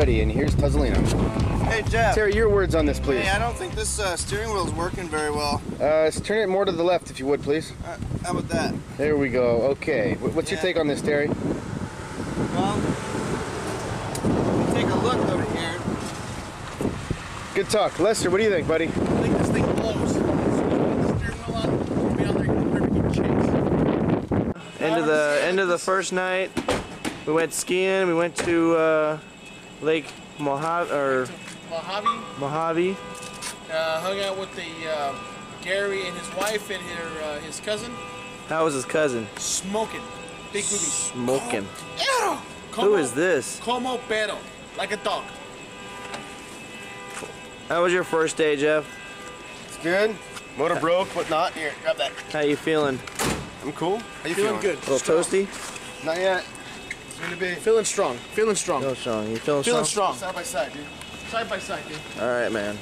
everybody, and here's Tuzzolino. Hey Jeff. Terry, your words on this, please. Hey, I don't think this steering wheel is working very well. Let's turn it more to the left, if you would, please. How about that? There we go. Okay. What's your take on this, Terry? Well, take a look over here. Good talk. Lester, what do you think, buddy? I think this thing blows. The steering wheel on, we'll be out there giving a chase. End of the first night, we went skiing. We went to Lake Mojave. Hung out with Gary and his wife and his cousin. How was his cousin? Smoking. Big boobies. Smoking. Como, Who is this? Como pero. Like a dog. How was your first day, Jeff? It's good. Motor broke, whatnot. Here, grab that. How you feeling? I'm cool. How you Feeling good. A little toasty? Not yet. It's gonna be. Feeling strong. Feeling strong. Feeling strong. You feeling Feeling strong? strong. Side by side, dude. Side by side, dude. All right, man.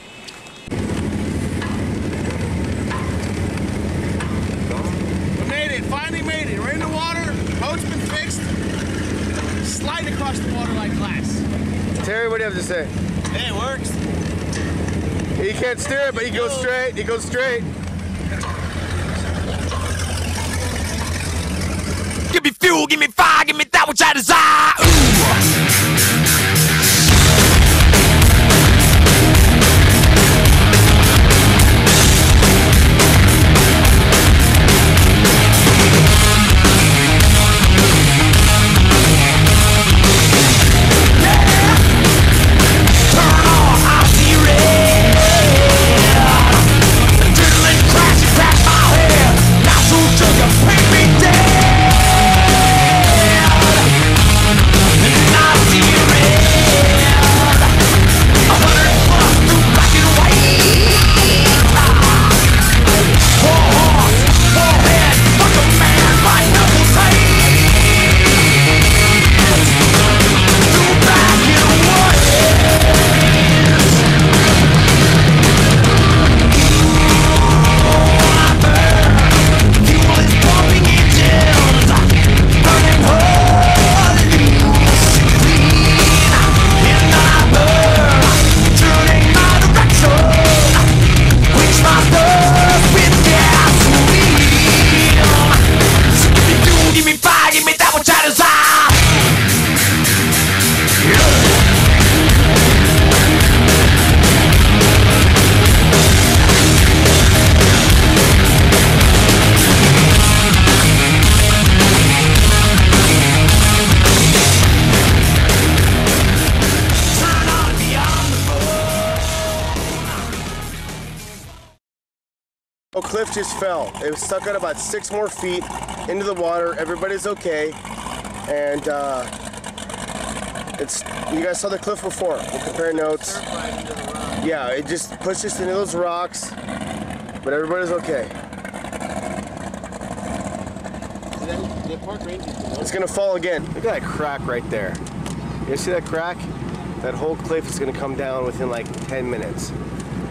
We made it. Finally made it. We're in the water. Boat's been fixed. Sliding across the water like glass. Terry, what do you have to say? Hey, it works. He can't steer it, but he goes straight. He goes straight. Give me fuel, give me fire, give me that which I desire. Ooh. Cliff just fell. It was stuck at about 6 more feet into the water. Everybody's okay, and you guys saw the cliff before. We'll compare notes. Yeah, it just pushed us into those rocks, but everybody's okay. It's gonna fall again. Look at that crack right there. You guys see that crack? That whole cliff is gonna come down within like 10 minutes.